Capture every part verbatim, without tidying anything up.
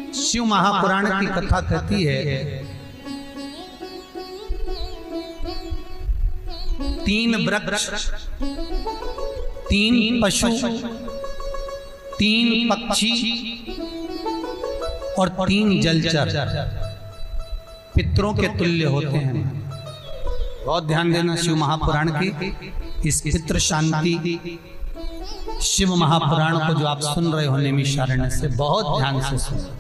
शिव महापुराण की कथा कहती है तीन वृक्ष, तीन पशु, तीन पक्षी और तीन जलचर पितरों के तुल्य होते हैं। बहुत ध्यान देना शिव महापुराण की इस पितृ शांति शिव महापुराण को जो आप सुन रहे हो नैमिषारण्य से, बहुत ध्यान से सुनो।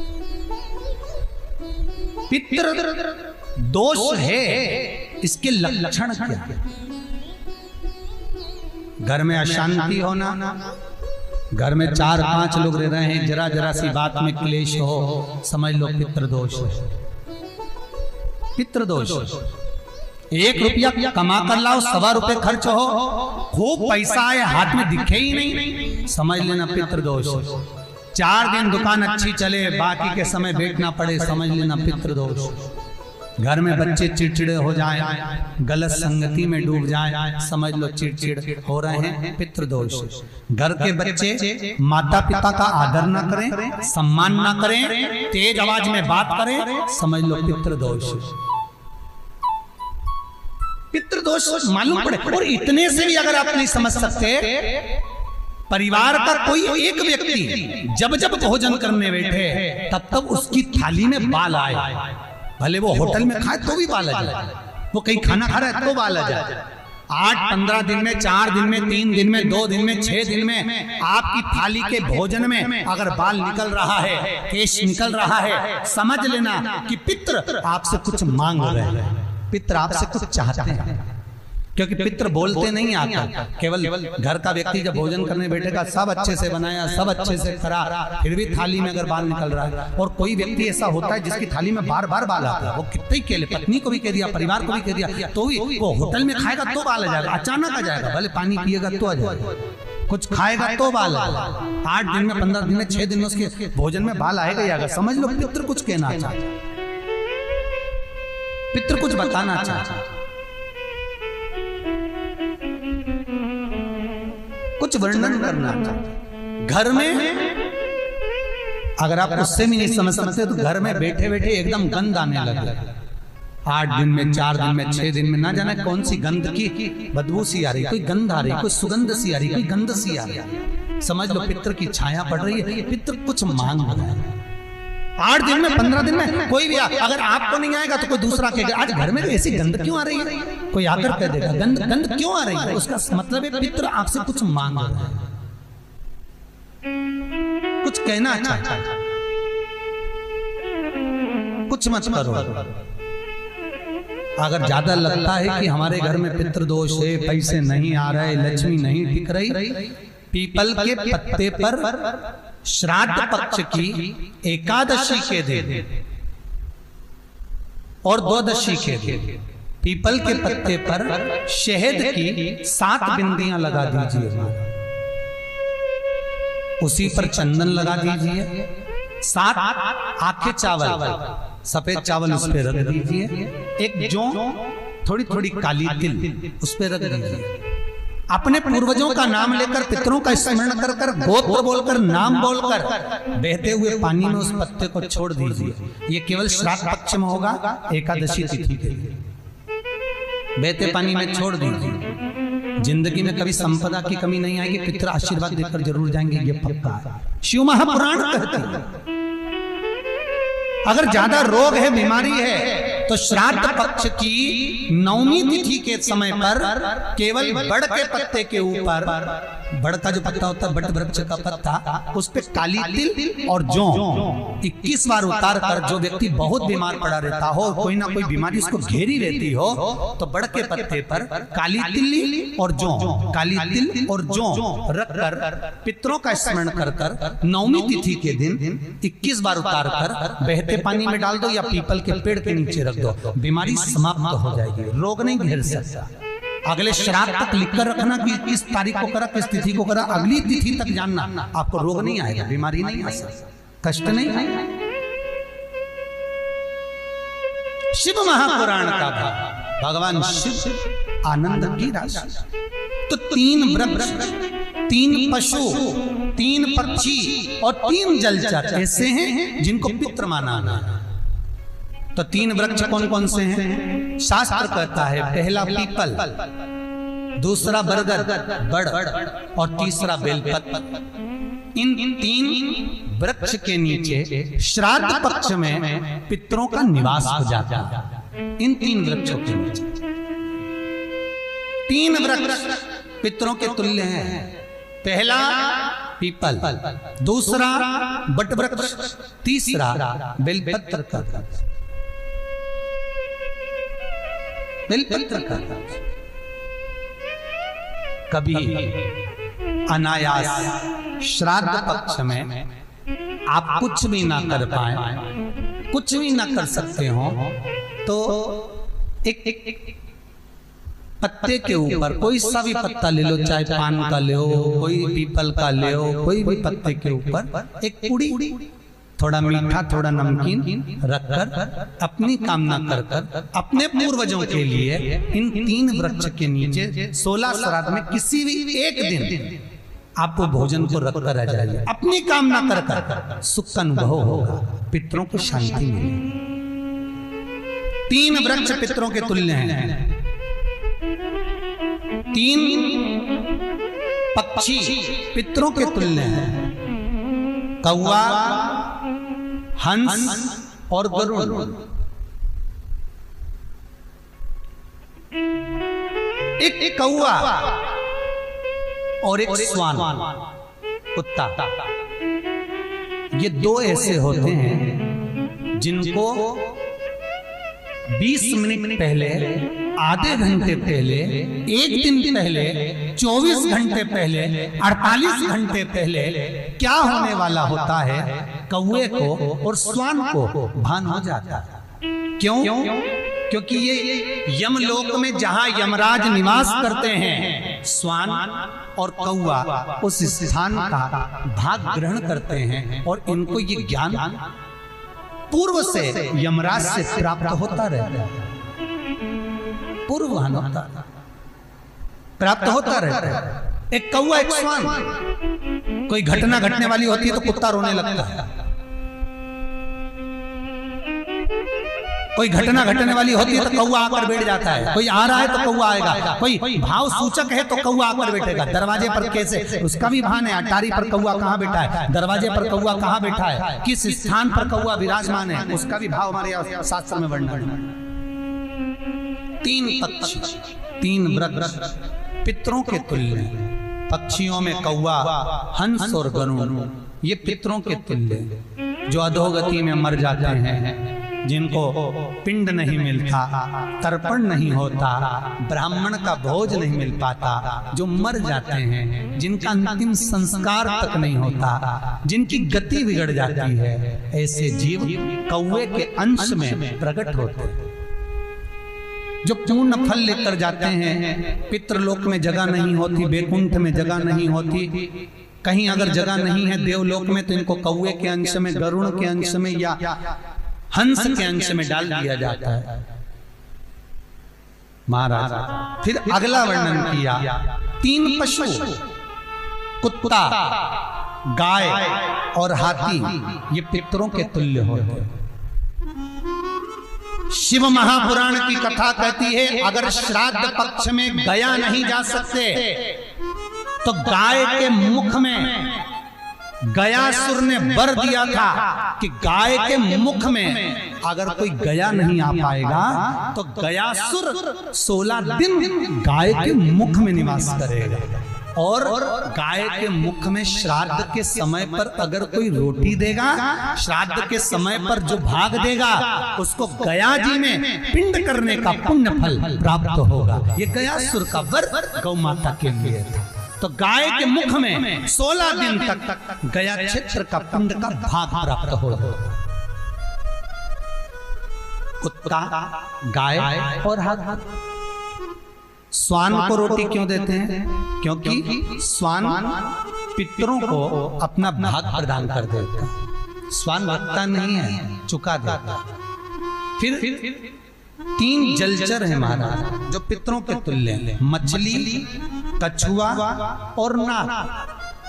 पितृ दोष है, इसके लक्षण क्या है? घर में अशांति होना, घर में चार पांच लोग रह रहे हैं, जरा जरा सी बात में क्लेश हो, समझ लो पितृदोष है। पितृदोष, एक रुपया कमा कर लाओ, सवा रुपए खर्च हो, खूब पैसा आए हाथ में दिखे ही नहीं, समझ लेना पितृदोष। चार दिन दुकान अच्छी चले, बाकी के समय बैठना पड़े, समझ लेना पितृदोष। घर में बच्चे चिड़चिड़े हो जाएं, गलत संगति में डूब जाएं, समझ लो चिड़चिड़ हो रहे हैं, पितृदोष। घर के बच्चे माता पिता का आदर ना करें, सम्मान ना करें, तेज आवाज में बात करें, समझ लो पितृदोष। पितृदोष मालूम पड़े। और इतने से भी अगर आप नहीं समझ सकते, परिवार का कोई एक व्यक्ति जब जब भोजन करने बैठे तब तब उसकी थाली में बाल आए, भले वो होटल में खाए तो भी बाल आ जाए, वो कहीं खाना खा रहा है तो बाल आ जाए। आठ पंद्रह दिन में, चार दिन में, तीन दिन में, दो दिन में, छह दिन में आपकी थाली के भोजन में अगर बाल निकल रहा है, केश निकल रहा है, समझ लेना कि पितृ आपसे कुछ मांग रहे हैं, पितृ आपसे कुछ चाहते हैं। क्योंकि पितृ बोलते नहीं आता, केवल घर का व्यक्ति जब भोजन करने बैठेगा, सब अच्छे से बनाया, सब अच्छे से करा, फिर भी थाली में अगर बाल निकल रहा है। और कोई व्यक्ति ऐसा होता है जिसकी थाली में बार बार बाल आता है, वो कितने ही केले, पत्नी को भी कह दिया, परिवार को भी कह दिया, तो भी वो होटल में खाएगा तो बाल आ जाएगा, अचानक आ जाएगा, भले पानी पिएगा तो आ जाएगा, कुछ खाएगा तो बाल आएगा। आठ दिन में, पंद्रह दिन में, छह दिन में उसके भोजन में बाल आएगा ही आएगा। समझ लो पितृ कुछ कहना चाहता, पितृ कुछ बताना चाहता, कुछ वर्णन करना चाहते। घर में अगर आप उससे भी नहीं समझ सकते तो घर में बैठे बैठे एकदम गंध आने लगे। आठ दिन में, चार दिन में, छह दिन में, ना जाने कौन सी गंध की बदबू सी आ रही, कोई गंध आ रही, कोई सुगंध सी आ रही, कोई गंध सी आ रही, समझ लो पितृ की छाया पड़ रही है, पितृ कुछ मांग रहा है। आठ दिन में, पंद्रह दिन में कोई भी, अगर आपको नहीं आएगा तो कोई दूसरा कहेगा आज घर में ऐसी गंध क्यों आ रही है, कोई आकर कह देगा गंध गंध क्यों आ रही है, उसका मतलब है पितृ आपसे कुछ मांग रहा है, कुछ कहना चाहता है, कुछ मत करो। अगर ज्यादा लगता है कि हमारे घर में पितृदोष है, पैसे नहीं आ रहे, लक्ष्मी नहीं टिक रही, पीपल के पत्ते पर श्राद्ध पक्ष की एकादशी के दिन और द्वादशी के दिन पीपल के पत्ते पर शहद की सात बिंदियां लगा दीजिए, उसी पर चंदन लगा दीजिए, सात आखे चावल, सफेद चावल उस पर रख दीजिए, एक जौ, थोड़ी थोड़ी काली तिल उस पर रख दीजिए। अपने पूर्वजों का नाम लेकर, पितरों का स्मरण कर कर, गोत्र बोलकर, नाम बोलकर बहते हुए पानी में उस पत्ते को छोड़ दीजिए। ये केवल श्राद्ध पक्ष में होगा, एकादशी तिथि के लिए बहते पानी में छोड़ दीजिए। जिंदगी में कभी संपदा की कमी नहीं आएगी, पितर आशीर्वाद देकर जरूर जाएंगे, ये पक्का है। शिव महापुराण कहते हैं अगर ज्यादा रोग है, बीमारी है, तो श्राद्ध पक्ष की नवमी तिथि के समय पर केवल बड़ के पत्ते के ऊपर, बड़ का जो पत्ता होता है, बट वृक्ष का पत्ता, उस पे काली तिल और जौ इक्कीस बार उतार कर, जो व्यक्ति बहुत बीमार पड़ा रहता हो, कोई ना कोई बीमारी उसको घेरी रहती हो, तो बड़ के पत्ते पर काली तिल और जौ, काली तिल और जौ रख कर पितरों का स्मरण कर कर नवमी तिथि के दिन इक्कीस बार उतार कर बहते पानी में डाल दो या पीपल के पेड़ के नीचे रख दो, बीमारी समाप्त हो जाएगी, रोग नहीं घेर सकता। अगले श्राद्ध तक लिखकर रखना कि किस तारीख को करा, किस तिथि को करा, अगली तिथि तक जानना, आपको रोग नहीं आएगा, बीमारी नहीं आ सकती, कष्ट नहीं आएगा। शिव महापुराण का भाग, भगवान शिव आनंद की राशि। तो तीन वृक्ष, तीन पशु, तीन पक्षी और तीन जलचर ऐसे हैं जिनको पितृ माना है। तो तीन वृक्ष कौन कौन से हैं? शास्त्र कहता है पहला पीपल, दूसरा बरगद बड़ और तीसरा बेलपत्र। इन तीन वृक्ष के नीचे श्राद्ध पक्ष में पितरों का निवास हो जाता है। इन तीन वृक्षों के नीचे तीन वृक्ष पितरों के तुल्य हैं। पहला पीपल, दूसरा बट वृक्ष, तीसरा बेलपत्र का बेलपत्र का कभी अनायास श्राद्ध पक्ष में आप कुछ भी ना कर पाए, कुछ भी ना कर सकते हो, तो एक, एक, एक पत्ते के ऊपर कोई सा भी पत्ता ले लो, चाहे पान का ले लो, कोई पीपल का ले लो, कोई भी पत्ते के ऊपर एक पुड़ी, थोड़ा मीठा थोड़ा नमकीन रखकर अपनी कामना कर कर अपने पूर्वजों के लिए इन तीन वृक्ष के नीचे सोलह श्राद्ध में किसी भी एक दिन आपको भोजन को रखकर आ जाइए, अपनी कामना कर कर सुख का अनुभव होगा, पितरों को शांति मिलेगी। तीन वृक्ष पितरों के तुल्य हैं। तीन पक्षी पितरों के तुल्य हैं। कौवा, हंस और गरुड़। एक, एक कौवा और एक स्वान, कुत्ता, ये दो ऐसे होते हैं जिनको बीस मिनट पहले, आधे घंटे पहले, एक दिन पहले, चौबीस घंटे पहले, अड़तालीस घंटे पहले क्या होने वाला होता है कौवे को और स्वान को भान हो जाता है। क्यों? क्योंकि ये यमलोक में जहां यमराज निवास करते हैं, स्वान और कौवा उस स्थान का भाग ग्रहण करते हैं और इनको ये ज्ञान पूर्व से यमराज से प्राप्त होता रहता है, पूर्व होता प्राप्त होता रहता है। एक कौवा एक स्वान, कोई घटना घटने वाली होती है तो कुत्ता रोने लगता है, कोई घटना घटने वाली होती है तो कौवा आकर बैठ जाता है, कोई आ रहा है तो कौवा आएगा, कोई भाव सूचक है तो कौवा आकर बैठेगा। दरवाजे पर कैसे, उसका भी भान है, अटारी पर कौवा कहाँ बैठा है, दरवाजे पर कौवा कहाँ बैठा है, किस स्थान पर कौवा विराजमान है, उसका भी भाव हमारे शास्त्र में वर्णन है। तीन पक्षी, तीन वृक्ष पितरों के तुल्य। पक्षियों में कौवा, हंस और गरुड़, ये पितरों के तुल्य, जो अधोगति में मर जाते हैं, जिनको पिंड नहीं मिलता, तर्पण नहीं होता, ब्राह्मण का भोज नहीं मिल पाता, जो मर जाते हैं, जिनका अंतिम संस्कार तक नहीं होता, जिनकी गति बिगड़ जाती है, ऐसे जीव कौवे के अंश में प्रकट होते हैं, जो पूर्ण फल लेकर जाते हैं। पितृलोक में जगह नहीं होती, बैकुंठ में जगह नहीं होती, कहीं अगर जगह नहीं है देवलोक में तो इनको कौवे के अंश में, गरुड़ के अंश में या हंस के अंश में डाल दिया जाता है। महाराज फिर अगला वर्णन किया, तीन पशु, कुत्ता, गाय और हाथी, ये पितरों के तुल्य होते हैं। शिव महापुराण की कथा कहती है अगर श्राद्ध पक्ष में गया नहीं जा सकते तो गाय के मुख में गयासुर ने वर दिया था कि गाय के मुख में अगर कोई गया नहीं आ पाएगा तो गयासुर सोलह दिन गाय के मुख में निवास करेगा। और गाय के मुख में श्राद्ध के समय पर अगर कोई रोटी देगा, श्राद्ध के समय पर जो भाग देगा उसको गया जी में पिंड करने का पुण्य फल प्राप्त होगा। ये गयासुर का वर गौ माता के लिए था। तो गाय के मुख में सोलह दिन तक गया क्षेत्र का पिंड का भाग प्राप्त होगा। कुत्ता, गाय और हाथी। स्वान को रोटी क्यों देते हैं? क्योंकि स्वान पितरों को अपना भाग प्रदान कर देता है। स्वान रखता नहीं है, चुका देता। फिर तीन जलचर है महाराज जो पितरों के तुल्य हैं। मछली, कछुआ और नाग।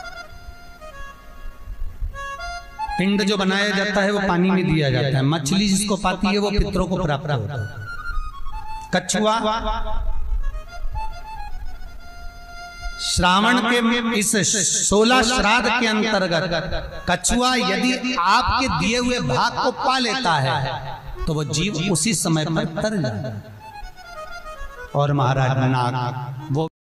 पिंड जो बनाया जाता है वो पानी में दिया जाता है, मछली जिसको पाती है वो पितरों को प्राप्त होता है। कछुआ श्रावण के इस सोलह श्राद्ध के अंतर्गत कछुआ यदि आपके दिए हुए भाग को पा लेता है तो वो जीव उसी समय पर तर जाता है। और महाराज नाग वो